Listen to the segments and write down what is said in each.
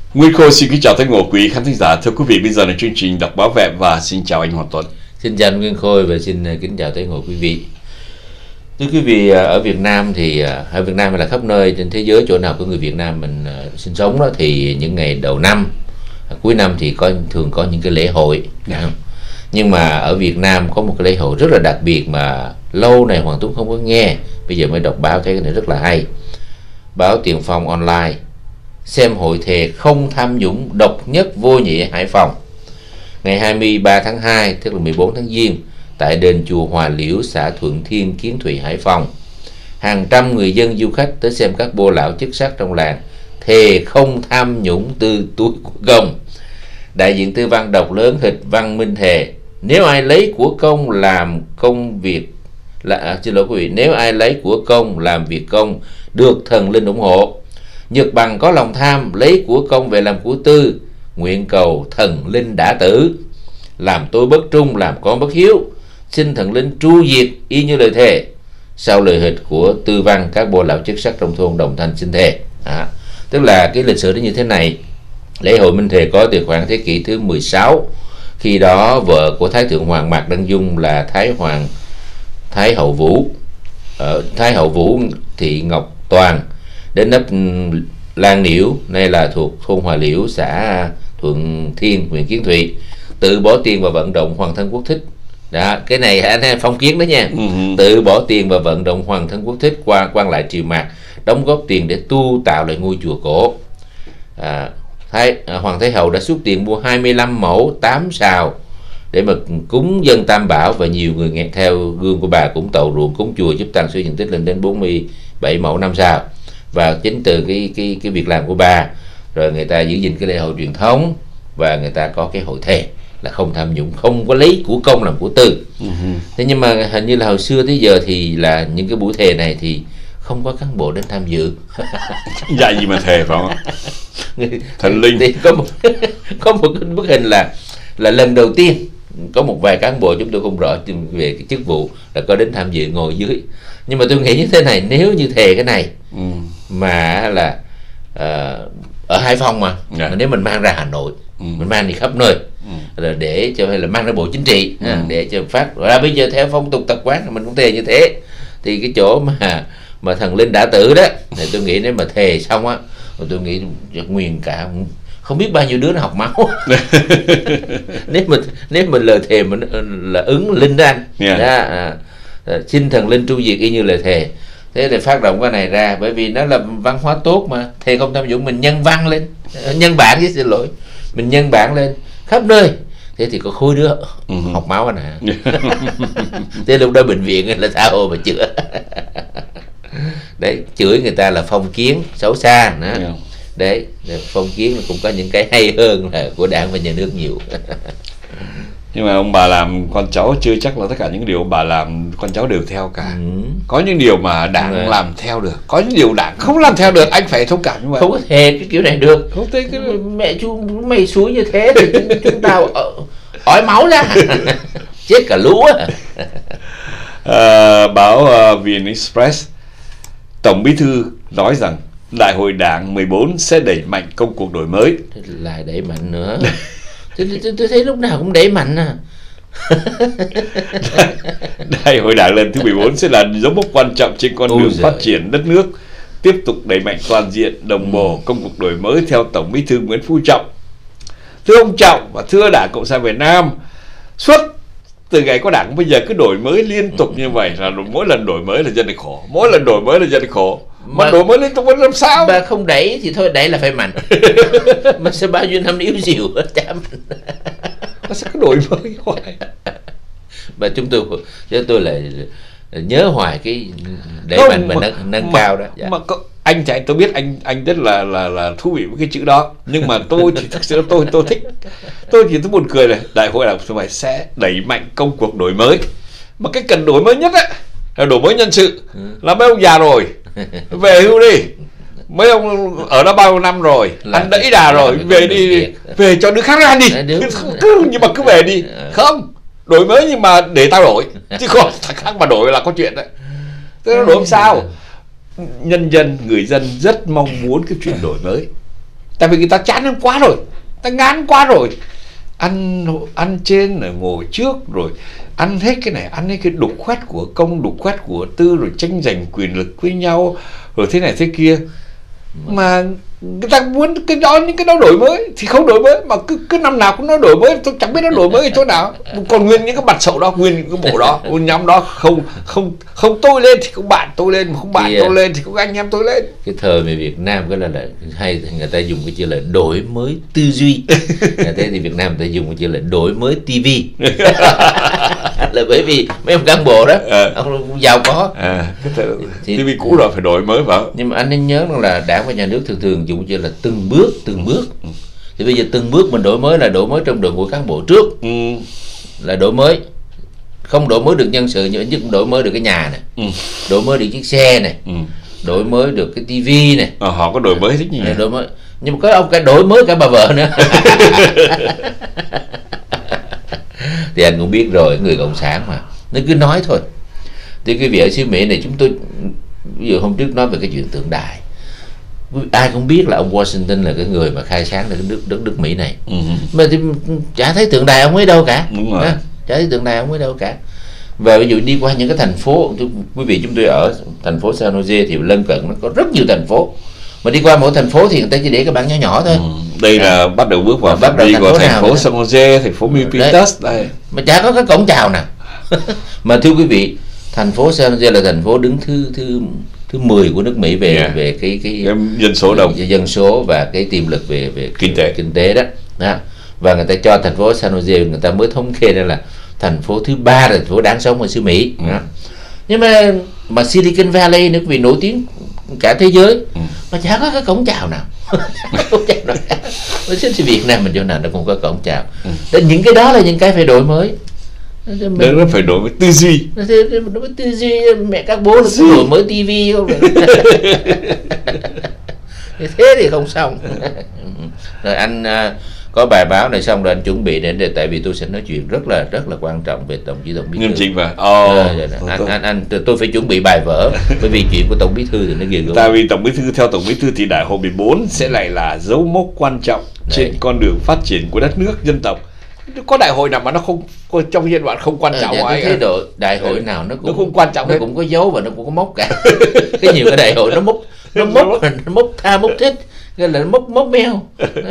Nguyên Khôi xin kính chào tất cả quý khán thính giả. Thưa quý vị, bây giờ là chương trình đọc báo Vẹm và xin chào anh Hoàng Tuấn. Xin chào Nguyên Khôi và xin kính chào tất cả quý vị. Thưa quý vị, ở Việt Nam thì ở Việt Nam hay là khắp nơi trên thế giới, chỗ nào có người Việt Nam mình sinh sống đó, thì những ngày đầu năm, cuối năm thì thường có những cái lễ hội. Nhưng mà ở Việt Nam có một cái lễ hội rất là đặc biệt mà lâu này Hoàng Tuấn không có nghe, bây giờ mới đọc báo thấy cái này rất là hay. Báo Tiền Phong online xem hội thề không tham nhũng độc nhất vô nhị Hải Phòng. Ngày 23 tháng 2, tức là 14 tháng Giêng, tại đền chùa Hòa Liễu, xã Thuận Thiên, Kiến Thụy, Hải Phòng, hàng trăm người dân du khách tới xem các bô lão chức sắc trong làng thề không tham nhũng từ túi của công. Đại diện Tư Văn đọc lớn hịch văn minh thề: nếu ai lấy của công làm công việc nếu ai lấy của công làm việc công được thần linh ủng hộ. Nhật bằng có lòng tham lấy của công về làm của tư, nguyện cầu thần linh đã tử. Làm tôi bất trung, làm con bất hiếu, xin thần linh tru diệt y như lời thề. Sau lời hịch của Tư Văn, các bô lão chức sắc trong thôn đồng thanh xin thề. Tức là cái lịch sử nó như thế này. Lễ hội minh thề có từ khoảng thế kỷ thứ 16. Khi đó vợ của Thái Thượng Hoàng Mạc Đăng Dung là Thái Hậu Vũ Thị Ngọc Toàn đến ấp Lan Liễu, nay là thuộc thôn Hòa Liễu, xã Thuận Thiên, huyện Kiến Thụy, tự bỏ tiền và vận động Hoàng thân quốc thích. Đó, cái này anh em phong kiến đó nha. Tự bỏ tiền và vận động Hoàng thân quốc thích qua quan lại triều Mạc đóng góp tiền để tu tạo lại ngôi chùa cổ. Hoàng Thái Hậu đã xuất tiền mua 25 mẫu 8 sào để mà cúng dân Tam Bảo, và nhiều người nghe theo gương của bà cũng tậu ruộng cúng chùa giúp tăng số diện tích lên đến 47 mẫu 5 sào. Và chính từ cái việc làm của bà, rồi người ta giữ gìn cái lễ hội truyền thống, và người ta có cái hội thề là không tham nhũng, không có lấy của công làm của tư. Thế nhưng mà hình như là hồi xưa tới giờ thì là những cái buổi thề này thì không có cán bộ đến tham dự. Dạ gì mà thề phải không? Thần linh. Thì có một cái bức hình là lần đầu tiên có một vài cán bộ, chúng tôi không rõ về cái chức vụ, là có đến tham dự ngồi dưới. Nhưng mà tôi nghĩ như thế này, nếu như thề cái này mà là ở Hải Phòng mà nếu mình mang ra Hà Nội, mình mang đi khắp nơi, rồi để cho, hay là mang ra Bộ Chính trị, để cho phát ra bây giờ theo phong tục tập quán mình cũng thề như thế. Thì cái chỗ mà thần linh đã tử đó, thì tôi nghĩ nếu mà thề xong á, tôi nghĩ nguyền cả không biết bao nhiêu đứa nó học máu. nếu mình lời thề mình là ứng linh đó anh. Xin thần linh tru diệt y như lời thề. Thế thì phát động cái này ra, bởi vì nó là văn hóa tốt mà. Thề không tham nhũng, mình nhân văn lên, nhân bản với xin lỗi, mình nhân bản lên khắp nơi. Thế thì có khối đứa học máu anh hả? Thế lúc đó bệnh viện là tha hồ mà chữa. Đấy, chửi người ta là phong kiến xấu xa nữa. Đấy, phong kiến cũng có những cái hay hơn là của đảng và nhà nước nhiều. Nhưng mà ông bà làm con cháu chưa chắc là tất cả những điều bà làm con cháu đều theo cả. Có những điều mà đảng làm theo được, có những điều đảng không làm theo được, anh phải thông cảm như vậy. Không có thể cái kiểu này được. Không thể cái mẹ chú mày suối như thế thì chúng ta ói máu ra. Chết cả lũ. Báo VN Express, Tổng Bí thư nói rằng Đại hội Đảng 14 sẽ đẩy mạnh công cuộc đổi mới. Lại đẩy mạnh nữa. Tôi thấy lúc nào cũng đẩy mạnh à. Đại hội Đảng lần thứ 14 sẽ là dấu mốc quan trọng trên con đường phát triển đất nước, tiếp tục đẩy mạnh toàn diện, đồng bộ công cuộc đổi mới theo Tổng Bí thư Nguyễn Phú Trọng. Thưa ông Trọng và thưa Đảng Cộng sản Việt Nam, suốt từ ngày có Đảng bây giờ cứ đổi mới liên tục như vậy, là mỗi lần đổi mới là dân thì khổ, mỗi lần đổi mới là dân thì khổ. Mà đổi mới liên tục làm sao? Mà không đẩy thì thôi, đẩy là phải mạnh. Mà sẽ bao nhiêu năm yếu dịu chả mạnh. Nó sẽ cứ đổi mới hoài. Mà chúng tôi lại nhớ hoài cái đẩy mạnh và nâng cao đó. Mà anh thì tôi biết anh rất là thú vị với cái chữ đó, nhưng mà tôi thì thực sự tôi thích, tôi buồn cười là Đại hội Đảng phải sẽ đẩy mạnh công cuộc đổi mới. Mà cái cần đổi mới nhất ấy là đổi mới nhân sự. Là mấy ông già rồi về hưu đi, mấy ông ở đó bao nhiêu năm rồi, ăn đẫy đà rồi, về đi, về cho đứa khác ra đi. Nhưng mà cứ về đi. Không, đổi mới nhưng mà để tao đổi, chứ không thằng khác mà đổi là có chuyện đấy. Thế nó đổi làm sao? Nhân dân, người dân rất mong muốn cái chuyện đổi mới. Tại vì người ta chán ăn quá rồi, ta ngán quá rồi, ăn trên rồi ngồi trước, rồi ăn hết cái này ăn hết cái, đục khoét của công đục khoét của tư, rồi tranh giành quyền lực với nhau, rồi thế này thế kia. Mà người ta muốn những cái đó đổi mới thì không đổi mới, mà cứ năm nào cũng nói đổi mới, tôi chẳng biết nó đổi mới ở chỗ nào. Còn nguyên những cái mặt sậu đó, nguyên những cái bộ đó, nhóm đó không tôi lên thì có bạn tôi lên, mà không bạn tôi lên thì có anh em tôi lên. Cái thời mà Việt Nam cái là hay người ta dùng cái chữ là đổi mới tư duy. Thế thì Việt Nam người ta dùng cái chữ là đổi mới tivi. Là bởi vì mấy ông cán bộ đó ông giàu có, tivi cũ rồi phải đổi mới vào. Nhưng mà anh nên nhớ rằng là Đảng và Nhà nước thường dùng chữ là từng bước. Thì bây giờ từng bước mình đổi mới là đổi mới trong đội ngũ cán bộ trước, là đổi mới. Không đổi mới được nhân sự nhưng đổi mới được cái nhà này, đổi mới được chiếc xe này, đổi mới được cái tivi này. Họ có đổi mới rất nhiều. Đổi mới. Nhưng mà có ông cái đổi mới cả bà vợ nữa. Thì anh cũng biết rồi, người cộng sản mà nó cứ nói thôi. Thì quý vị ở xứ Mỹ này, chúng tôi ví dụ hôm trước nói về cái chuyện tượng đài, ai cũng biết là ông Washington là cái người mà khai sáng ra cái nước Mỹ này. Mà thì chả thấy tượng đài ông ấy đâu cả. Đúng rồi. Chả thấy tượng đài ông ấy đâu cả. Và ví dụ đi qua những cái thành phố, quý vị chúng tôi ở thành phố San Jose thì lân cận nó có rất nhiều thành phố, mà đi qua mỗi thành phố thì người ta chỉ để cái bảng nhỏ nhỏ thôi. Đây là bắt đầu bước vào bắt đầu đi vào thành phố nào San Jose, thành phố Milpitas đây. Mà chả có cái cổng chào nào. Mà thưa quý vị, thành phố San Jose là thành phố đứng thứ 10 của nước Mỹ về cái dân số đông, dân số và cái tiềm lực về kinh tế đó. Và người ta cho thành phố San Jose, người ta mới thống kê ra là thành phố thứ 3 là thành phố đáng sống ở xứ Mỹ. Nhưng mà Silicon Valley nước vì nổi tiếng cả thế giới mà chả có cái cổng chào nào. Thì Việt Nam mình chỗ nào nó cũng có cổng chào. Những cái đó là những cái phải đổi mới. Nó phải đổi mới tư duy. Đổi mới tư duy, mẹ các bố là đổi mới tivi không? Thế thì không xong. Rồi anh có bài báo này xong rồi anh chuẩn bị đến để, tại vì tôi sẽ nói chuyện rất là quan trọng về Tổng bí thư. Nghiêm chỉnh mà. Tôi phải chuẩn bị bài vở, bởi vì chuyện của Tổng bí thư thì nó ghê gớm. Tại vì theo Tổng bí thư thì đại hội 14 sẽ lại là dấu mốc quan trọng trên con đường phát triển của đất nước dân tộc. Có đại hội nào mà nó không trong giai đoạn không quan trọng thế độ đại hội nào nó không quan trọng, nó cũng có dấu và nó cũng có mốc cả. Cái nhiều cái đại hội nó mốc tha mốc thích, cái là mốc meo.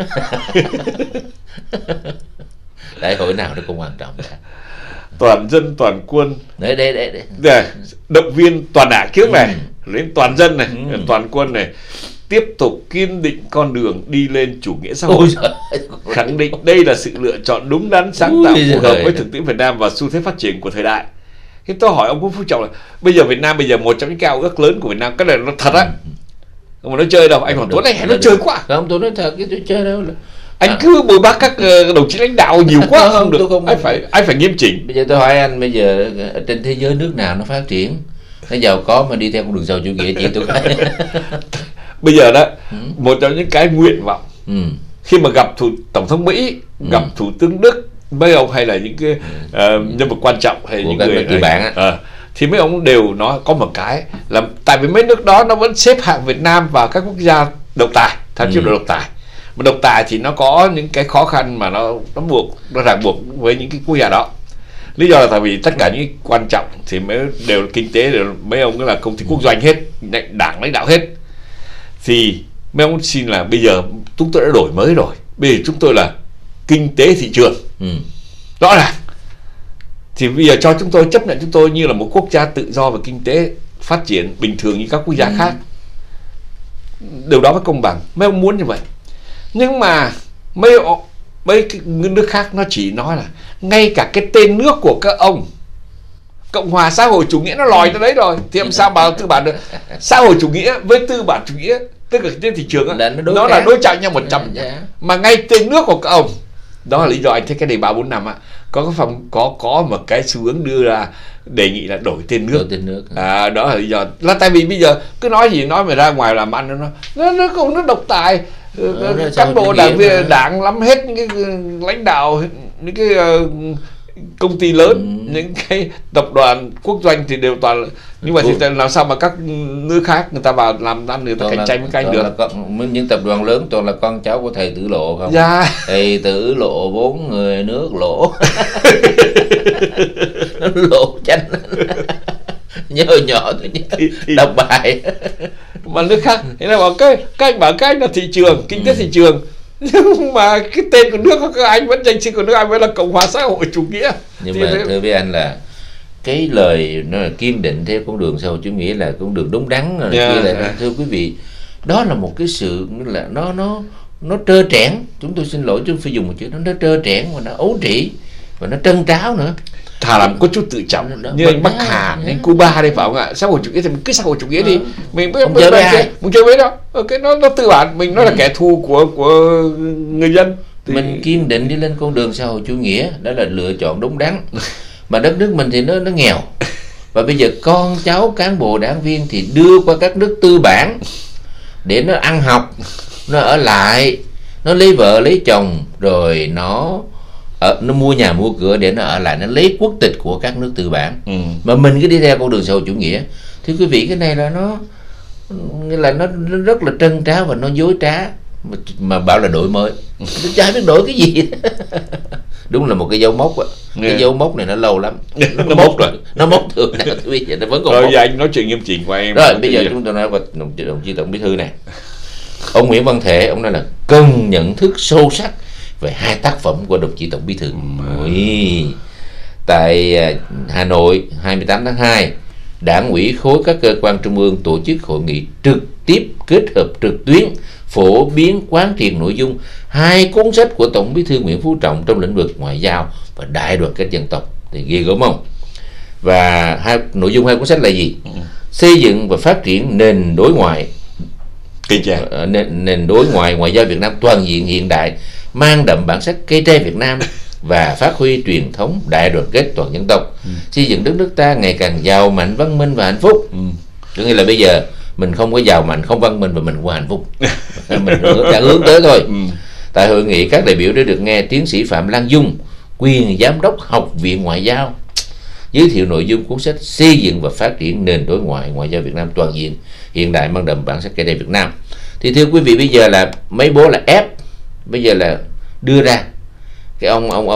Đại hội nào nó cũng quan trọng cả. Toàn dân toàn quân đấy động viên toàn đảng trước này, đến toàn dân này, toàn quân này, tiếp tục kiên định con đường đi lên chủ nghĩa xã hội, khẳng định đây là sự lựa chọn đúng đắn, sáng tạo, phù hợp với thực tiễn Việt Nam và xu thế phát triển của thời đại. Thế tôi hỏi ông Nguyễn Phú Trọng là bây giờ Việt Nam một trong những cái ao ước lớn của Việt Nam, cái này nó thật á, mà nó chơi đâu? Anh Hoàng Tuấn này nó chơi quá. Không, tôi nói thật, cái tôi chơi đâu là anh cứ bồi bác các đồng chí lãnh đạo nhiều quá không được. Anh phải nghiêm chỉnh. Bây giờ tôi hỏi anh, bây giờ trên thế giới nước nào nó phát triển, nó giàu có mà đi theo con đường giàu chủ nghĩa, chị tôi thấy. Bây giờ đó, một trong những cái nguyện vọng khi mà gặp tổng thống Mỹ, gặp thủ tướng Đức, mấy ông hay là những cái nhân vật quan trọng hay những người bạn thì mấy ông đều nói có một cái là tại vì mấy nước đó nó vẫn xếp hạng Việt Nam vào các quốc gia độc tài, tham chế độ độc tài. Mà độc tài thì nó có những cái khó khăn mà nó ràng buộc với những cái quốc gia đó. Lý do là tại vì tất cả những quan trọng thì đều kinh tế, đều mấy ông là công ty quốc doanh hết, đảng lãnh đạo hết. Thì mấy ông xin là bây giờ chúng tôi đã đổi mới rồi, bây giờ chúng tôi là kinh tế thị trường, rõ ràng. Thì bây giờ cho chúng tôi chấp nhận chúng tôi như là một quốc gia tự do và kinh tế phát triển bình thường như các quốc gia khác. Điều đó mới công bằng. Mấy ông muốn như vậy. Nhưng mà mấy cái nước khác nó chỉ nói là ngay cả cái tên nước của các ông Cộng hòa xã hội chủ nghĩa nó lòi tới đấy rồi, thì làm sao bảo tư bản được? Xã hội chủ nghĩa với tư bản chủ nghĩa, tức là trên thị trường nó là đối chọi nhau 100%. Mà ngay tên nước của các ông, đó là lý do anh thấy cái đề 3-4 năm có một cái xu hướng đưa ra đề nghị là đổi tên nước. Đó là lý do là tại vì bây giờ cứ nói gì nói mà ra ngoài làm ăn nó độc tài, cán bộ đảng lắm hết, những cái lãnh đạo, những cái công ty lớn, những cái tập đoàn quốc doanh thì đều toàn, nhưng mà thì làm sao mà các nước khác người ta vào làm ăn, người ta cạnh tranh với anh được. Những tập đoàn lớn toàn là con cháu của thầy Tử Lộ không? Dạ. Thầy Tử Lộ 4 người nước lỗ. Nó lỗ chanh. Nhớ nhỏ thôi đọc bài. Mà nước khác thế là bảo các anh bảo các anh là thị trường, kinh tế thị trường, nhưng mà cái tên của nước các anh vẫn danh xưng của nước anh vẫn là Cộng hòa xã hội chủ nghĩa. Nhưng thì mà thưa với anh là cái lời nó là kiên định theo con đường xã hội chủ nghĩa là con đường đúng đắn rồi. Thưa quý vị, đó là một cái sự là nó trơ trẽn, chúng tôi xin lỗi chứ phải dùng một chữ, nó trơ trẽn và nó ấu trĩ và nó trân tráo nữa. Thà làm có chút tự trọng như anh Bắc Hà, anh Cuba đây phải không ạ? Xã hội chủ nghĩa thì mình cứ xã hội chủ nghĩa đi, mình không chơi với ai, mình chơi với đâu, cái nó tư bản, mình nó là kẻ thù của người dân. Thì mình kiên định đi lên con đường xã hội chủ nghĩa, đó là lựa chọn đúng đắn. Mà đất nước mình thì nó nghèo, và bây giờ con cháu cán bộ đảng viên thì đưa qua các nước tư bản để nó ăn học, nó ở lại, nó lấy vợ lấy chồng, rồi nó mua nhà mua cửa để nó ở lại, nó lấy quốc tịch của các nước tư bản. Mà mình cứ đi theo con đường xã hội chủ nghĩa. Thưa quý vị, cái này là nó rất là trân tráo và nó dối trá, mà bảo là đổi mới, nó chả biết đổi cái gì. Đúng là một cái dấu mốc ạ. Cái dấu mốc này nó lâu lắm, nó mốc rồi, nó mốc thường nào bây giờ nó vẫn còn. Rồi giờ anh nói chuyện nghiêm chỉnh của em. Rồi bây giờ chúng tôi nói về đồng chí Tổng Bí thư này. Ông Nguyễn Văn Thể, ông nói là cần nhận thức sâu sắc về hai tác phẩm của đồng chí Tổng Bí thư. Tại Hà Nội 28 tháng 2, Đảng ủy khối các cơ quan trung ương tổ chức hội nghị trực tiếp kết hợp trực tuyến phổ biến quán triệt nội dung hai cuốn sách của Tổng Bí thư Nguyễn Phú Trọng trong lĩnh vực ngoại giao và đại đoàn kết dân tộc. Thì ghê gớm không? Và nội dung hai cuốn sách là gì? Xây dựng và phát triển nền đối ngoại, nền đối ngoại ngoại giao Việt Nam toàn diện hiện đại, mang đậm bản sắc cây tre Việt Nam và phát huy truyền thống đại đoàn kết toàn dân tộc, xây dựng đất nước ta ngày càng giàu mạnh, văn minh và hạnh phúc. Có nghĩa là bây giờ mình không có giàu mạnh, không văn minh và mình không có hạnh phúc. Mình đang hướng tới thôi. Tại hội nghị, các đại biểu đã được nghe tiến sĩ Phạm Lan Dung, quyền giám đốc Học viện Ngoại giao, giới thiệu nội dung cuốn sách xây dựng và phát triển nền đối ngoại ngoại giao Việt Nam toàn diện hiện đại, mang đậm bản sắc cây tre Việt Nam. Thì thưa quý vị, bây giờ là mấy bố là ép, bây giờ là đưa ra cái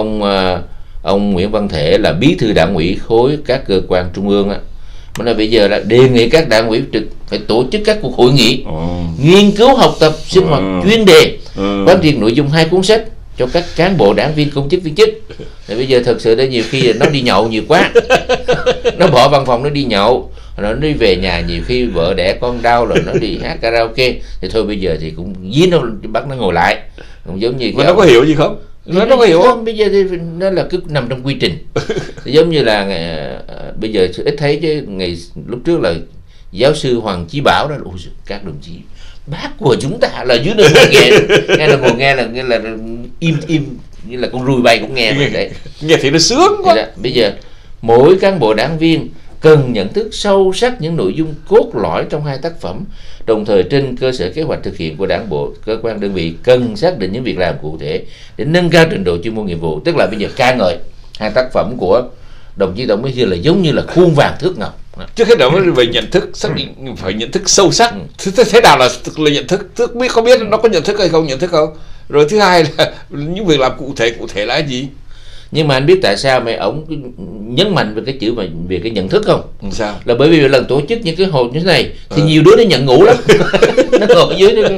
ông Nguyễn Văn Thể là bí thư đảng ủy khối các cơ quan trung ương á, mà là bây giờ là đề nghị các đảng ủy trực phải tổ chức các cuộc hội nghị nghiên cứu, học tập, sinh hoạt chuyên đề, quán triệt nội dung hai cuốn sách cho các cán bộ đảng viên, công chức viên chức. Thì bây giờ thật sự đã nhiều khi nó đi nhậu nhiều quá, nó bỏ văn phòng nó đi nhậu, rồi nó đi về nhà nhiều khi vợ đẻ con đau, rồi nó đi hát karaoke. Thì thôi bây giờ thì cũng dí nó bắt nó ngồi lại, cũng giống như nó có hiểu gì không? Nó có hiểu không? Bây giờ thì nó là cứ nằm trong quy trình. Giống như là bây giờ ít thấy chứ ngày lúc trước là giáo sư Hoàng Chí Bảo đó, các đồng chí bác của chúng ta là dưới nơi nghe là ngồi nghe là im như là con ruồi bay cũng nghe rồi đấy. Nghe thì nó sướng quá. Bây giờ mỗi cán bộ đảng viên cần nhận thức sâu sắc những nội dung cốt lõi trong hai tác phẩm, đồng thời trên cơ sở kế hoạch thực hiện của đảng bộ, cơ quan đơn vị cần xác định những việc làm cụ thể để nâng cao trình độ chuyên môn nghiệp vụ. Tức là bây giờ ca ngợi hai tác phẩm của đồng chí Tổng Bí thư là giống như là khuôn vàng thước ngọc. Trước hết đó về nhận thức, xác định phải nhận thức sâu sắc. Thế nào là nhận thức? Có biết nó có nhận thức hay không, nhận thức không? Rồi thứ hai là những việc làm cụ thể là cái gì? Nhưng mà anh biết tại sao mà ông nhấn mạnh về cái chữ về cái nhận thức không? Sao? Là bởi vì lần tổ chức những cái hội như thế này thì nhiều đứa nó nhận ngủ lắm. Nó ngồi ở dưới đó.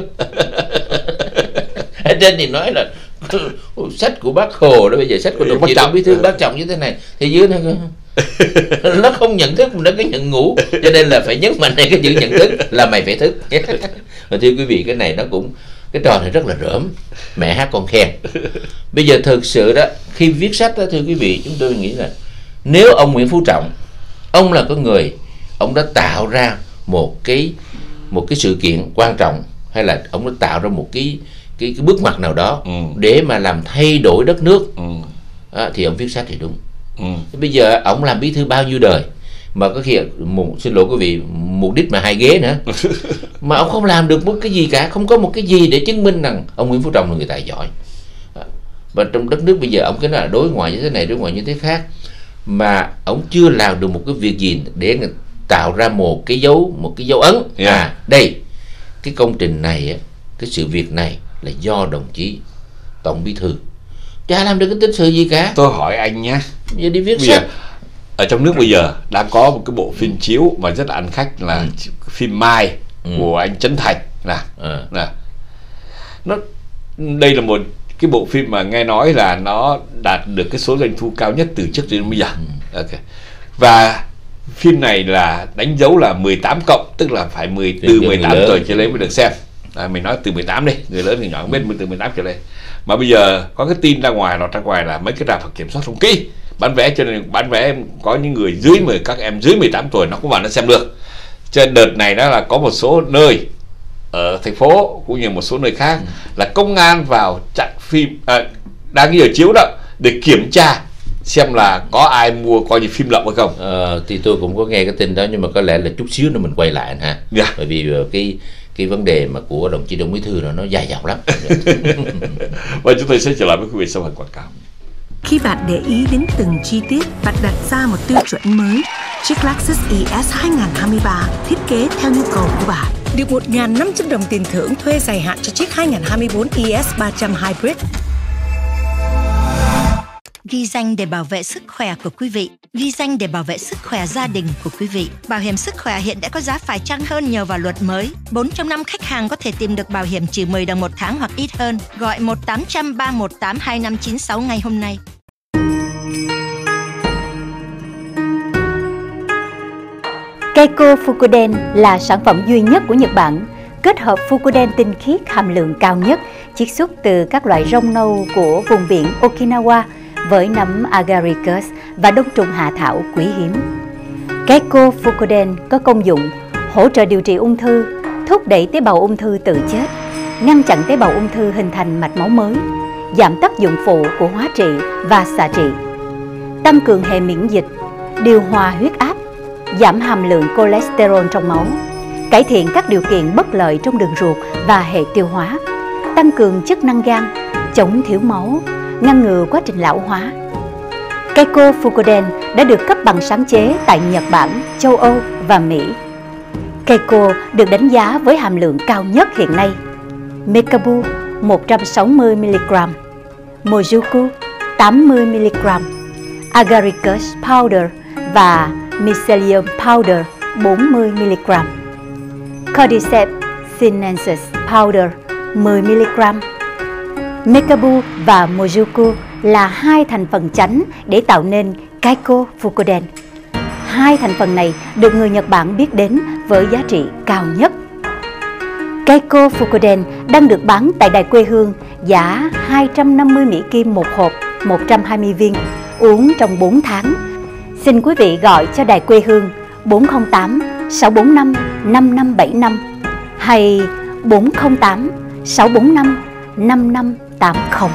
Ở trên thì nói là sách của Bác Hồ đó, bây giờ sách của đồng chí Tổng Bí thư Bác Trọng như thế này, thì dưới nó không nhận thức, nó cứ nhận ngủ. Cho nên là phải nhấn mạnh này cái chữ nhận thức là mày phải thức. Và thưa quý vị, cái này nó cũng, cái trò này rất là rỡm, mẹ hát con khen. Bây giờ thực sự đó, khi viết sách đó, thưa quý vị, chúng tôi nghĩ là nếu ông Nguyễn Phú Trọng, ông là cái người, ông đã tạo ra một cái sự kiện quan trọng, hay là ông đã tạo ra một cái bước ngoặt nào đó để mà làm thay đổi đất nước, thì ông viết sách thì đúng. Bây giờ ông làm bí thư bao nhiêu đời mà có khi xin lỗi quý vị, mục đích mà 2 ghế nữa mà ông không làm được một cái gì cả, không có một cái gì để chứng minh rằng ông Nguyễn Phú Trọng là người tài giỏi. Và trong đất nước bây giờ ông cái là đối ngoại như thế này, đối ngoại như thế khác, mà ông chưa làm được một cái việc gì để tạo ra một cái dấu ấn. Đây, cái công trình này, cái sự việc này là do đồng chí Tổng Bí Thư, chả làm được cái tích sự gì cả. Tôi hỏi anh nhé, giờ đi viết sách. Ở trong nước bây giờ đang có một cái bộ phim chiếu mà rất là ăn khách là phim Mai của anh Trấn Thành đây là một cái bộ phim mà nghe nói là nó đạt được cái số doanh thu cao nhất từ trước đến bây giờ. Và phim này là đánh dấu là 18 cộng, tức là phải từ 18 tuổi trở lên mới được xem. Mình nói từ 18 đi, người lớn thì nhỏ không biết, từ 18 trở lên. Mà bây giờ có cái tin ra ngoài là mấy cái rạp phải kiểm soát không kỹ bán vé, cho nên bán vé có những người các em dưới 18 tuổi nó cũng vào nó xem được. Cho nên đợt này đó là có một số nơi ở thành phố cũng như một số nơi khác là công an vào chặn phim đang ở chiếu đó để kiểm tra xem là có ai mua coi như phim lậu hay không. Thì tôi cũng có nghe cái tin đó, nhưng mà có lẽ là chút xíu nữa mình quay lại ha. Bởi vì cái vấn đề mà của đồng chí Tổng Bí Thư nó dài dòng lắm. Và chúng tôi sẽ trở lại với quý vị sau phần quảng cáo. Khi bạn để ý đến từng chi tiết, bạn đặt ra một tiêu chuẩn mới. Chiếc Lexus ES 2023 thiết kế theo nhu cầu của bạn. Được 1.500 đồng tiền thưởng thuê dài hạn cho chiếc 2024 ES 300 Hybrid. Ghi danh để bảo vệ sức khỏe của quý vị. Ghi danh để bảo vệ sức khỏe gia đình của quý vị. Bảo hiểm sức khỏe hiện đã có giá phải chăng hơn nhờ vào luật mới. 4 trong 5 khách hàng có thể tìm được bảo hiểm chỉ 10 đồng một tháng hoặc ít hơn. Gọi 1-800-318-2596 ngay hôm nay. Keiko Fukuden là sản phẩm duy nhất của Nhật Bản kết hợp Fukuden tinh khiết hàm lượng cao nhất chiết xuất từ các loại rong nâu của vùng biển Okinawa với nấm agaricus và đông trùng hạ thảo quý hiếm. Keiko Fukuden có công dụng hỗ trợ điều trị ung thư, thúc đẩy tế bào ung thư tự chết, ngăn chặn tế bào ung thư hình thành mạch máu mới, giảm tác dụng phụ của hóa trị và xạ trị, tăng cường hệ miễn dịch, điều hòa huyết áp, giảm hàm lượng cholesterol trong máu, cải thiện các điều kiện bất lợi trong đường ruột và hệ tiêu hóa, tăng cường chức năng gan, chống thiếu máu, ngăn ngừa quá trình lão hóa. Keiko Fukuden đã được cấp bằng sáng chế tại Nhật Bản, châu Âu và Mỹ. Keiko được đánh giá với hàm lượng cao nhất hiện nay: Mekabu 160mg, Mojuku 80mg, Agaricus Powder và Mycelium Powder 40mg, Cordyceps sinensis Powder 10mg. Mekabu và Mojuku là hai thành phần chánh để tạo nên Keiko Fukuden. Hai thành phần này được người Nhật Bản biết đến với giá trị cao nhất. Keiko Fukuden đang được bán tại đài quê hương giá 250 Mỹ Kim một hộp, 120 viên, uống trong 4 tháng. Xin quý vị gọi cho đài quê hương 408 645 5575 hay 408 645 5580.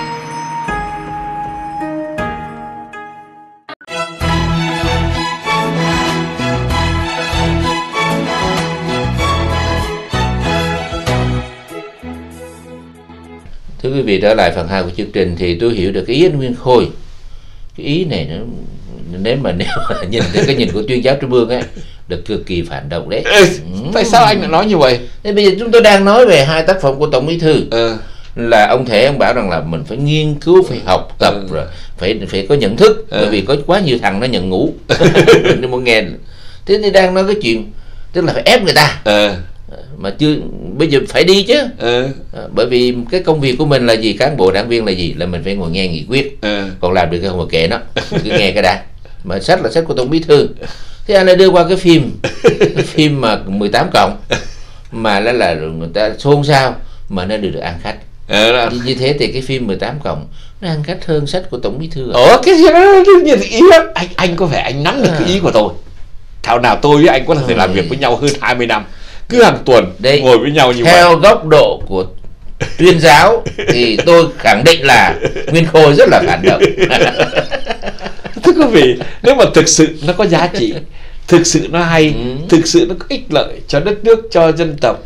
Thưa quý vị, trở lại phần 2 của chương trình thì tôi hiểu được cái ý anh Nguyên Khôi. Cái ý này nó, nếu mà nhìn theo cái nhìn của tuyên giáo Trung ương ấy, được cực kỳ phản động đấy. Tại sao anh lại nói như vậy? Thế bây giờ chúng tôi đang nói về hai tác phẩm của Tổng Bí Thư. Là ông bảo rằng là mình phải nghiên cứu, phải học tập, rồi phải có nhận thức, bởi vì có quá nhiều thằng nó nhận ngủ. Mình muốn nghe. Thế thì đang nói cái chuyện tức là phải ép người ta. Mà chưa, bây giờ phải đi chứ. Bởi vì cái công việc của mình là gì, cán bộ đảng viên là gì, là mình phải ngồi nghe nghị quyết. Còn làm được cái không mà kệ nó, cứ nghe cái đã. Mà sách là sách của Tổng Bí Thư. Thế anh lại đưa qua cái phim mà 18 cộng mà là người ta xôn xao mà nó được ăn khách. Như thế thì cái phim 18 cộng nó ăn khách hơn sách của Tổng Bí Thư. Cái gì đó ý lắm. Anh có vẻ anh nắm được cái ý của tôi. Thảo nào tôi với anh có thể làm việc với nhau hơn 20 năm, cứ hàng tuần đây, ngồi với nhau như vậy. Theo góc độ của tuyên giáo thì tôi khẳng định là Nguyên Khôi rất là phản động. Thưa quý vị, nếu mà thực sự nó có giá trị, thực sự nó hay, thực sự nó có ích lợi cho đất nước, cho dân tộc,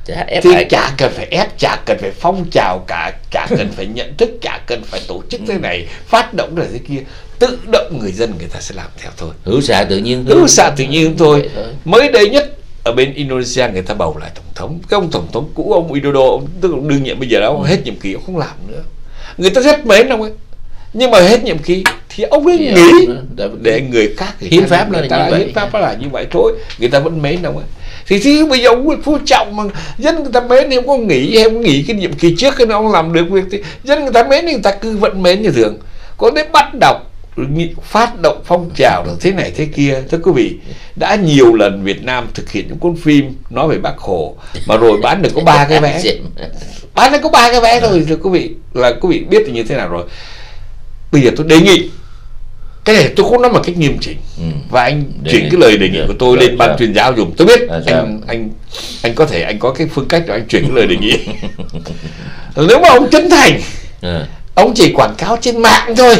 thì chả cần phải ép, chả cần phải phong trào cả, chả cần phải nhận thức, chả cần phải tổ chức thế này, phát động rồi thế kia, tự động người dân người ta sẽ làm theo thôi. Hữu xạ tự nhiên thôi. Mới đây nhất ở bên Indonesia người ta bầu lại tổng thống, cái ông tổng thống cũ ông Widodo, ông tức là đương nhiệm bây giờ đó, ông hết nhiệm kỳ ông không làm nữa, người ta rất mến ông ấy, nhưng mà hết nhiệm kỳ thì ông ấy nghỉ để người khác. Hiến pháp là như vậy, hiến pháp nó là như vậy thôi, người ta vẫn mến ông ấy. Thì bây giờ ông Nguyễn Phú Trọng mà dân người ta mến thì ông có nghỉ hay không nghỉ cái nhiệm kỳ trước cái ông làm được việc thì dân người ta mến thì người ta cứ vẫn mến như thường. Có đến bắt đọc phát động phong trào là thế này thế kia. Thưa quý vị, đã nhiều lần Việt Nam thực hiện những cuốn phim nói về Bác Hồ mà rồi bán được có 3 cái vé, bán được có 3 cái vé thôi. Thưa quý vị, là quý vị biết thì như thế nào rồi. Bây giờ tôi đề nghị cái này tôi không nói một cách nghiêm chỉnh, và anh chuyển cái lời đề nghị của tôi lên ban tuyên giáo dùng. Tôi biết anh có thể anh có cái phương cách để anh chuyển cái lời đề nghị. Nếu mà ông chân thành, ông chỉ quảng cáo trên mạng thôi,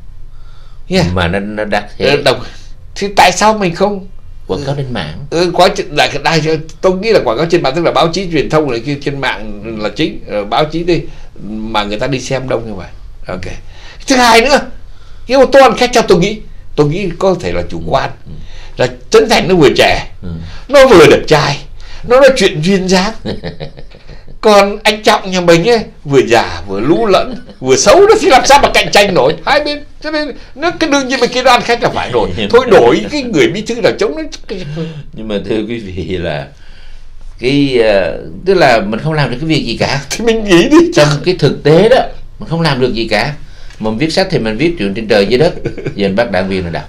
mà nó đắt thế, thì tại sao mình không quảng cáo trên mạng? Tôi nghĩ là quảng cáo trên mạng tức là báo chí truyền thông này kia, trên mạng là chính, báo chí đi mà người ta đi xem đông như vậy. Ok. Thứ hai nữa, cái ô tô ăn khách, theo tôi nghĩ có thể là chủ quan, là Trấn Thành nó vừa trẻ, nó vừa đẹp trai, nó nói chuyện duyên dáng. Còn anh Trọng nhà mình ấy, vừa già vừa lú lẫn vừa xấu, nó thì làm sao mà cạnh tranh nổi hai bên. Cho nên nó cái đương nhiên là cái đoàn khách là phải rồi, thôi đổi cái người bí thư nào chống nó. Nhưng mà thưa quý vị là cái tức là mình không làm được cái việc gì cả, thì mình nghĩ đi. Trong cái thực tế đó mình không làm được gì cả. Mà mình viết sách thì mình viết chuyện trên trời dưới đất, giờ bắt đảng viên là đọc,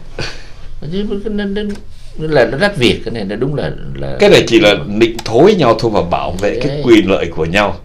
nên là nó rách việc. Cái này nó đúng là cái này chỉ là định thối nhau thôi, và bảo vệ cái quyền lợi của nhau.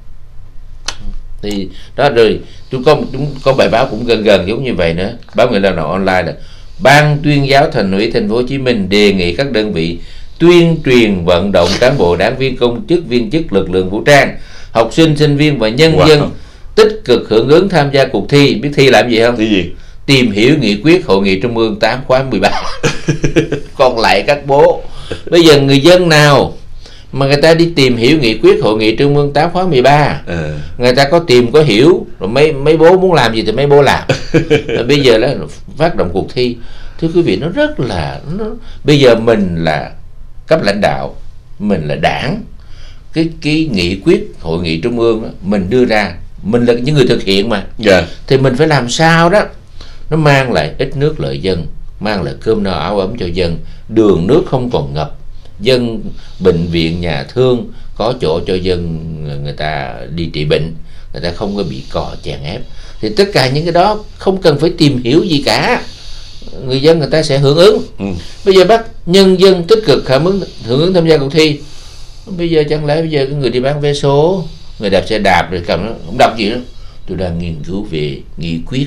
Thì đó, rồi tôi có bài báo cũng gần giống như vậy nữa. Báo Người Lao động Online là Ban Tuyên giáo Thành ủy Thành phố Hồ Chí Minh đề nghị các đơn vị tuyên truyền vận động cán bộ đảng viên, công chức viên chức lực lượng vũ trang, học sinh sinh viên và nhân dân tích cực hưởng ứng tham gia cuộc thi. Biết thi làm gì không? Thi gì? Tìm hiểu nghị quyết Hội nghị Trung ương 8 khóa 13. Còn lại các bố, bây giờ người dân nào mà người ta đi tìm hiểu nghị quyết Hội nghị Trung ương 8 khóa 13, người ta có tìm có hiểu, rồi mấy bố muốn làm gì thì mấy bố làm. Rồi bây giờ là phát động cuộc thi. Thưa quý vị, nó rất là bây giờ mình là cấp lãnh đạo, mình là đảng, cái nghị quyết Hội nghị Trung ương đó, mình đưa ra, mình là những người thực hiện mà, thì mình phải làm sao đó nó mang lại ít nước lợi dân, mang lại cơm no áo ấm cho dân, đường nước không còn ngập, dân bệnh viện nhà thương có chỗ cho dân người ta đi trị bệnh, người ta không có bị cò chèn ép. Thì tất cả những cái đó không cần phải tìm hiểu gì cả, người dân người ta sẽ hưởng ứng. Bây giờ bắt nhân dân tích cực hưởng ứng tham gia cuộc thi. Bây giờ chẳng lẽ bây giờ cái người đi bán vé số, người đạp xe đạp rồi cầm nó không đọc gì đó, tôi đang nghiên cứu về nghị quyết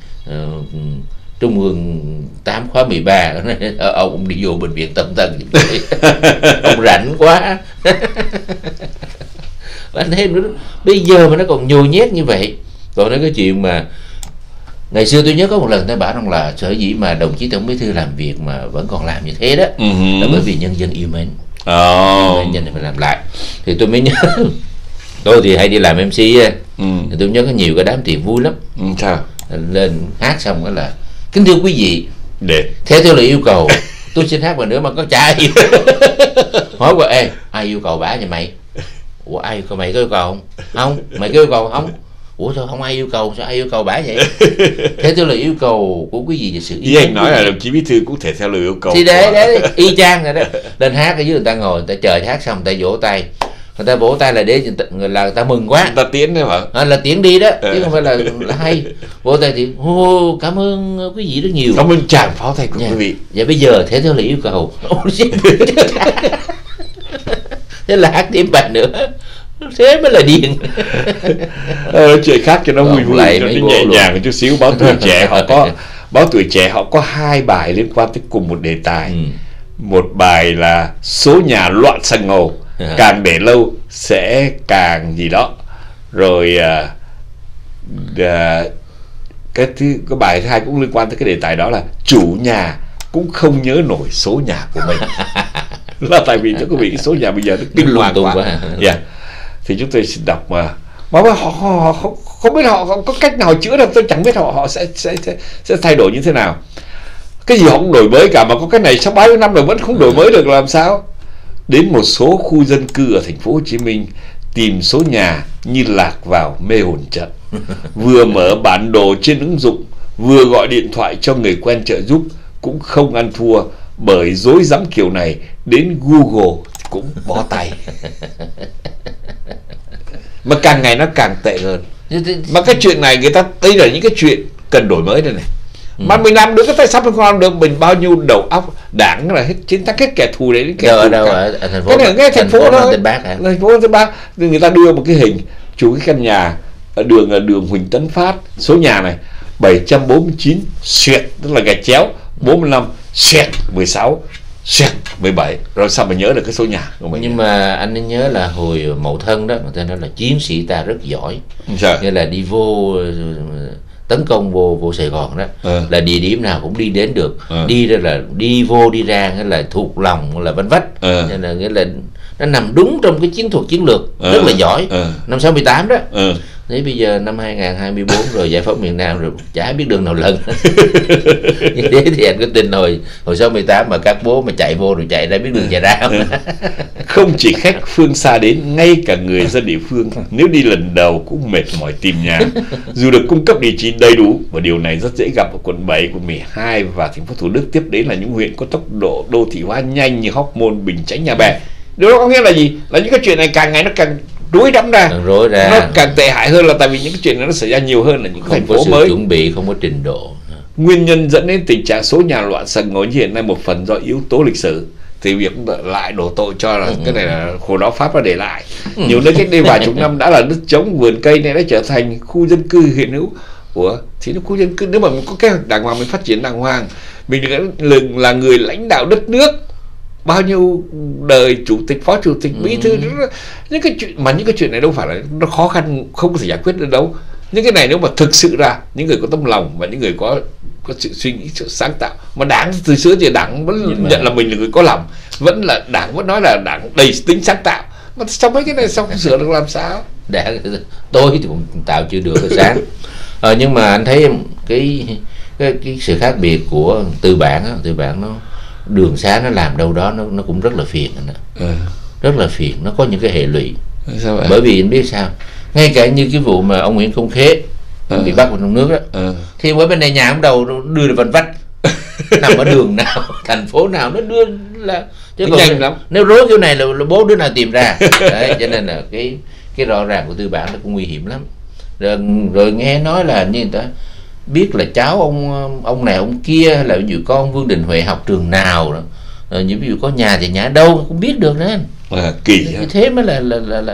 Trung ương 8 khóa 13. Ông đi vô bệnh viện tâm thần. Ông rảnh quá. Anh thấy nó bây giờ mà nó còn nhồi nhét như vậy. Còn nói cái chuyện mà ngày xưa tôi nhớ có một lần ta bảo rằng là sở dĩ mà đồng chí Tổng Bí thư làm việc mà vẫn còn làm như thế đó, là bởi vì nhân dân yêu mến. Nhân dân này phải làm lại. Thì tôi mới nhớ tôi thì hay đi làm MC thì tôi nhớ có nhiều cái đám tiệc vui lắm. Sao? Lên hát xong đó là kính thưa quý vị, để theo lời yêu cầu tôi xin hát một nữa mà có chả yêu. Hỏi qua ai yêu cầu bả nhà mày? Ủa ai yêu cầu mày có yêu cầu không? Không. Mày có yêu cầu không? Ủa thôi không ai yêu cầu, sao ai yêu cầu bả vậy? Theo lời yêu cầu của quý vị về sự ý anh nói là đồng chí bí thư cũng thể theo lời yêu cầu. Thì đấy y chang rồi đó. Lên hát ở dưới, người ta ngồi, người ta chờ hát xong, người ta vỗ tay. Người ta vỗ tay là để người ta mừng quá, người ta tiến đấy mà, là tiến đi đó, chứ không phải là hay. Vỗ tay thì cảm ơn quý vị rất nhiều, cảm ơn tràng pháo tay của quý vị. Vậy bây giờ theo lời yêu cầu thế là hát tiếp bài nữa, thế mới là điên. Chuyện khác cho nó vui vui, cho nó nhẹ nhàng một chút xíu. Báo Tuổi Trẻ họ có Báo Tuổi Trẻ họ có 2 bài liên quan tới cùng một đề tài. Một bài là số nhà loạn sằng ngầu, càng để lâu sẽ càng gì đó. Rồi cái bài thứ hai cũng liên quan tới cái đề tài đó là chủ nhà cũng không nhớ nổi số nhà của mình. Là tại vì cho quý vị cái số nhà bây giờ nó kinh hoàng quá. thì chúng tôi xin đọc mà họ không biết họ có cách nào chữa được, tôi chẳng biết họ sẽ thay đổi như thế nào. Cái gì họ cũng đổi mới cả, mà có cái này sau bao nhiêu năm rồi vẫn không đổi mới được làm sao? Đến một số khu dân cư ở thành phố Hồ Chí Minh tìm số nhà như lạc vào mê hồn trận. Vừa mở bản đồ trên ứng dụng, vừa gọi điện thoại cho người quen trợ giúp cũng không ăn thua, bởi rối rắm kiểu này đến Google cũng bó tay. Mà càng ngày nó càng tệ hơn. Mà cái chuyện này người ta, đây là những cái chuyện cần đổi mới đây này. Mà mình làm được cái tại sao mình không làm được? Mình bao nhiêu đầu óc, Đảng là hết chiến thắng hết kẻ thù đấy đến kẻ thù. Ở thành phố, cái này ngay thành phố thôi, Tân Bác hả? Thành phố Tân Bác, người ta đưa một cái hình chụp cái căn nhà ở đường Huỳnh Tấn Phát, số nhà này 749 xuyệt, tức là gạch chéo 45 xuyệt 16 xuyệt 17, rồi sao mà nhớ được cái số nhà của mình? Nhưng mà anh nên nhớ là hồi Mậu Thân đó, người ta nói là chiến sĩ ta rất giỏi, nghĩa là đi vô tấn công vô Sài Gòn đó, là địa điểm nào cũng đi đến được, đi ra là đi vô đi ra, nghĩa là thuộc lòng là vanh vách, nên là nghĩa là nó nằm đúng trong cái chiến thuật chiến lược rất là giỏi. Năm 68 đó. Thế bây giờ năm 2024 rồi, giải phóng miền Nam rồi, chả biết đường nào lần. Như thế thì anh có tin hồi 68 mà các bố mà chạy vô rồi chạy ra biết đường chạy ra không? Không chỉ khách phương xa đến, ngay cả người dân địa phương nếu đi lần đầu cũng mệt mỏi tìm nhà, dù được cung cấp địa chỉ đầy đủ. Và điều này rất dễ gặp ở quận 7, quận 12 và thành phố Thủ Đức. Tiếp đến là những huyện có tốc độ đô thị hóa nhanh như Hóc Môn, Bình Chánh, Nhà Bè. Điều đó có nghĩa là gì? Là những cái chuyện này càng ngày nó càng rối rắm ra, nó càng tệ hại hơn, là tại vì những cái chuyện này nó xảy ra nhiều hơn là những thành phố mới, chuẩn bị không có trình độ. Nguyên nhân dẫn đến tình trạng số nhà loạn sần ngói như hiện nay một phần do yếu tố lịch sử, thì việc lại đổ tội cho là cái này là khổ đó Pháp đã để lại. Nhiều nơi cách đây vài chục năm đã là đất trống, vườn cây này đã trở thành khu dân cư hiện hữu. Thì nó khu dân cư, nếu mà mình có kế hoạch đàng hoàng, mình phát triển đàng hoàng, mình là người lãnh đạo đất nước, bao nhiêu đời chủ tịch, phó chủ tịch, bí thư, những cái chuyện này đâu phải là nó khó khăn không có thể giải quyết được đâu. Những cái này nếu mà thực sự ra những người có tâm lòng và những người có sự suy nghĩ, sự sáng tạo, mà Đảng từ xưa thì Đảng vẫn nhận là mình là người có lòng, Đảng vẫn nói là Đảng đầy tính sáng tạo, mà trong mấy cái này sao không sửa được làm sao? Tôi thì cũng tạo chưa được cái sáng. Nhưng mà anh thấy cái sự khác biệt của Tư Bản nó đường xá nó làm đâu đó nó cũng rất là phiền anh ạ. Rất là phiền, nó có những cái hệ lụy. Bởi vì anh biết sao, ngay cả như cái vụ mà ông Nguyễn Công Khế bị bắt vào trong nước đó, thì ở bên này nhà ông đầu đưa vào vách nằm ở đường nào, thành phố nào nó đưa là chứ còn nhanh lắm. Nếu rối kiểu này là bố đứa nào tìm ra. Đấy, cho nên là cái rõ ràng của Tư Bản nó cũng nguy hiểm lắm. Rồi nghe nói là như người ta biết là cháu ông này ông kia, hay là ví dụ con Vương Đình Huệ học trường nào đó, như ví dụ có nhà thì nhà đâu cũng biết được nữa. Kỳ thế mới là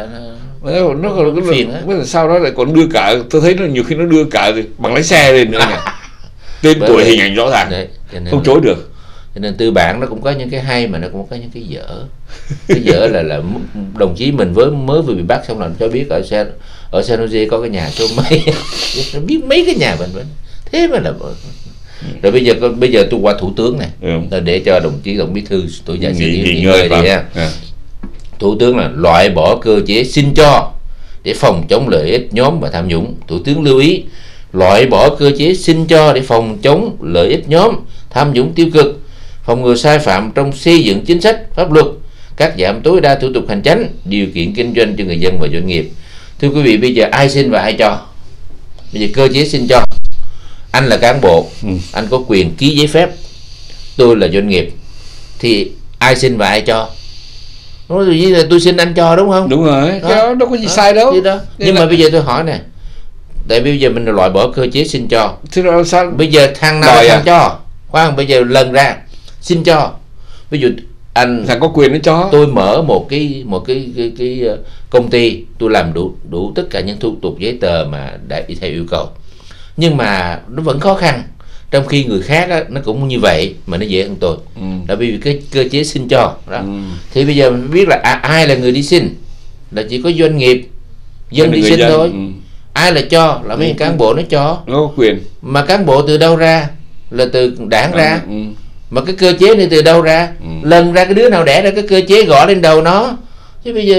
nó còn phiền á. Sau đó lại còn đưa cả, tôi thấy nó nhiều khi nó đưa cả bằng lái xe lên nữa nhỉ. Tên tuổi hình ảnh rõ ràng. Đấy, không chối được. Cho nên Tư Bản nó cũng có những cái hay mà nó cũng có những cái dở. Cái dở là đồng chí mình mới vừa bị bắt xong là cho biết ở San Jose có cái nhà số mấy. Nó biết mấy cái nhà mình thế mà là. Rồi bây giờ tôi qua thủ tướng này, để cho đồng chí tổng bí thư tuổi già nghỉ ngơi đi ha. Thủ tướng là loại bỏ cơ chế xin cho để phòng chống lợi ích nhóm và tham nhũng. Thủ tướng lưu ý loại bỏ cơ chế xin cho để phòng chống lợi ích nhóm, tham nhũng tiêu cực, phòng ngừa sai phạm trong xây dựng chính sách pháp luật, cắt giảm tối đa thủ tục hành chính, điều kiện kinh doanh cho người dân và doanh nghiệp. Thưa quý vị, bây giờ ai xin và ai cho? Bây giờ cơ chế xin cho, anh là cán bộ, anh có quyền ký giấy phép, tôi là doanh nghiệp, thì ai xin và ai cho? Nói gì là tôi xin anh cho, đúng không? Đúng rồi, cái đó đâu có gì sai đâu. Nhưng mà bây giờ tôi hỏi nè, tại bây giờ mình loại bỏ cơ chế xin cho, thế rồi sao? Bây giờ thằng nào thằng cho, khoan, bây giờ lần ra xin cho, ví dụ anh thằng có quyền nó cho, tôi mở một cái công ty, tôi làm đủ tất cả những thủ tục giấy tờ mà đã theo yêu cầu, nhưng mà nó vẫn khó khăn, trong khi người khác á, nó cũng như vậy mà nó dễ hơn tôi. Là vì cái cơ chế xin cho đó. Thì bây giờ mình biết là ai là người đi xin, là chỉ có doanh nghiệp, dân đi xin thôi. Ai là cho là mấy cán bộ nó cho, nó có quyền. Mà cán bộ từ đâu ra? Là từ Đảng ra. Mà cái cơ chế này từ đâu ra? Lần ra cái đứa nào đẻ ra cái cơ chế gõ lên đầu nó. Chứ bây giờ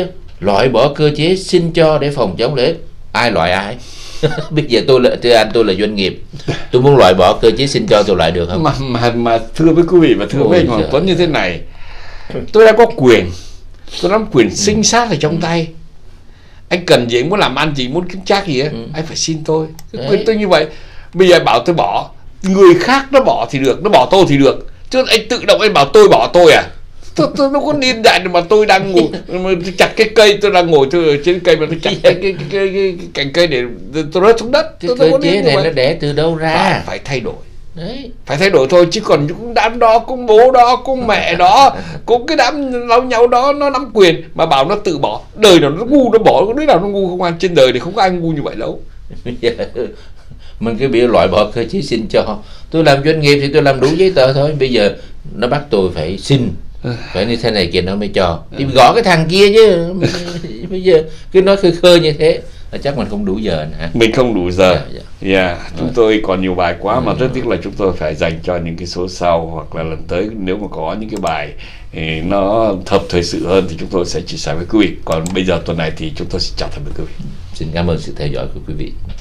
loại bỏ cơ chế xin cho để phòng chống lợi ích. Ai loại ai? Bây giờ tôi là doanh nghiệp, tôi muốn loại bỏ cơ chế xin cho, tôi loại được không? Mà thưa với quý vị và thưa với anh Hoàng Tuấn như thế này, tôi đã có quyền, tôi nắm quyền sinh sát ở trong tay. Anh cần gì, anh muốn làm ăn gì, muốn kiếm trác gì á, anh phải xin tôi. Quyền tôi như vậy. Bây giờ bảo tôi bỏ, người khác nó bỏ thì được, nó bỏ tôi thì được, chứ anh tự động anh bảo tôi bỏ tôi à? Tôi nó có điên dại mà tôi đang ngồi chặt cái cây, tôi đang ngồi tôi ở trên cây mà tôi chặt cái cành cây để tôi rớt xuống đất. Cái cơ chế này nó đẻ từ đâu ra? Phải thay đổi. Đấy. Phải thay đổi thôi, chứ còn cũng đám đó, cũng bố đó, cũng mẹ đó, cũng cái đám lau nhau đó nó nắm quyền mà bảo nó tự bỏ. Đời nào nó ngu nó bỏ, có đứa nào nó ngu không? Ăn trên đời thì không có ai ngu như vậy đâu. Mình cứ bị loại bỏ cơ chế xin cho. Tôi làm doanh nghiệp thì tôi làm đủ giấy tờ thôi. Bây giờ nó bắt tôi phải xin, phải như thế này kia nó mới cho. Thì gõ cái thằng kia chứ. Bây giờ cứ nói khơi khơi như thế là chắc mình không đủ giờ hả? Mình không đủ giờ. Chúng tôi còn nhiều bài quá mà rất tiếc là chúng tôi phải dành cho những cái số sau, hoặc là lần tới nếu mà có những cái bài nó hợp thời sự hơn thì chúng tôi sẽ chia sẻ với quý vị. Còn bây giờ tuần này thì chúng tôi xin chào tạm biệt quý vị. Xin cảm ơn sự theo dõi của quý vị.